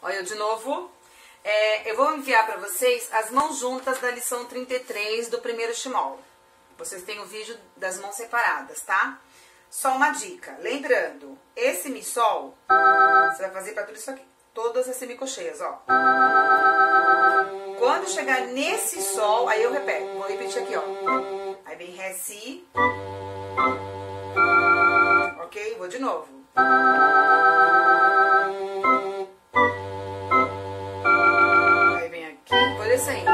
Olha eu de novo. Eu vou enviar para vocês as mãos juntas da lição 33 do primeiro Shimol. Vocês têm o vídeo das mãos separadas, tá? Só uma dica. Lembrando, esse Mi Sol, você vai fazer para tudo isso aqui. Todas as semicolcheias, ó. Quando chegar nesse Sol, aí eu repeto. Vou repetir aqui, ó. Aí vem Ré, Si. Ok? Vou de novo. Aí vem aqui, vou descendo.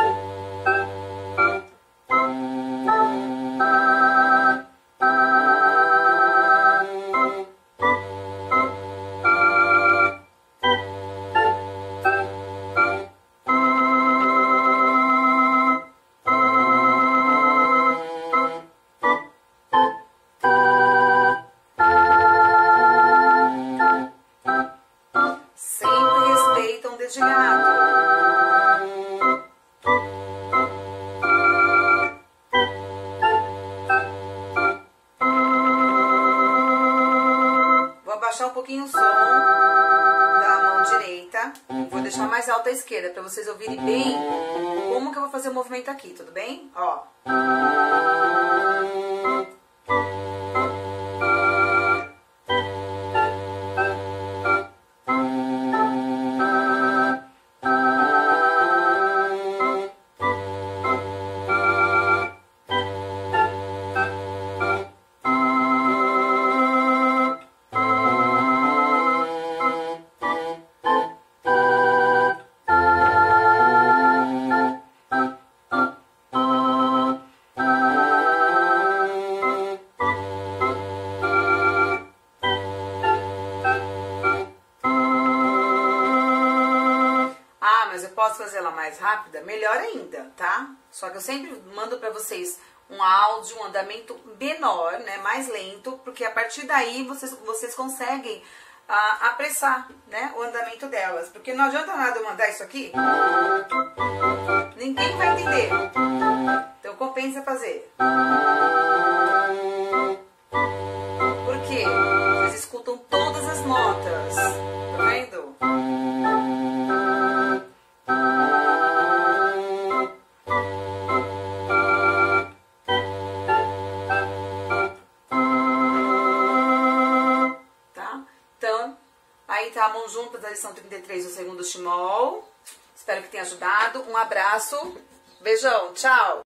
Sempre respeita um dedilhado. Vou abaixar um pouquinho o som da mão direita. Vou deixar mais alta a esquerda para vocês ouvirem bem como que eu vou fazer o movimento aqui, tudo bem? Ó. Mas eu posso fazer ela mais rápida? Melhor ainda, tá? Só que eu sempre mando pra vocês um áudio, um andamento menor, né? Mais lento, porque a partir daí vocês conseguem apressar, né? O andamento delas. Porque não adianta nada eu mandar isso aqui, ninguém vai entender. Então compensa fazer. Por quê? Vocês escutam todas as notas. Tá vendo? Então, aí tá a mão junta da lição 33 do segundo Shimol. Espero que tenha ajudado. Um abraço. Beijão. Tchau.